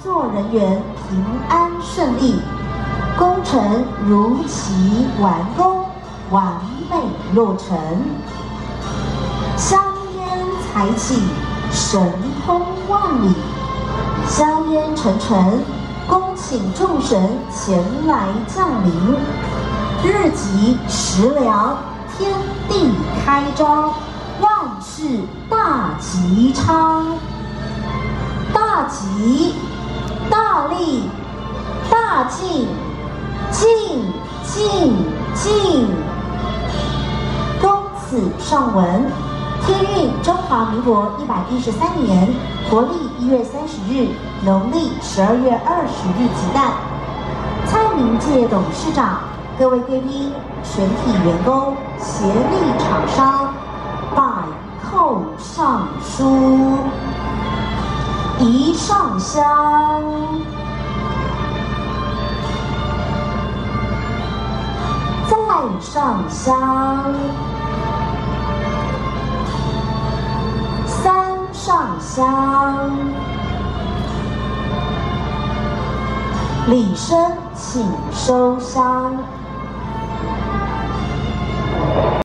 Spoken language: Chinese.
作人员平安顺利，工程如期完工，完美落成。香烟才起，神通万里，香烟沉沉，恭请众神前来降临。日吉时良，天地开张，万事大吉昌。大吉，大利，大进，进进进。公此上文。天运中华民国113年国历1月30日，农历12月20日己旦。蔡明介董事长、各位贵宾、全体员工、协力厂商，百叩上书，一上香。再上香。三上香，礼生请收香。